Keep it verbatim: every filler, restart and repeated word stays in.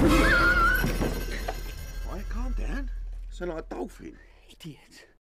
Right, calm down. Sound like a dolphin. Idiot.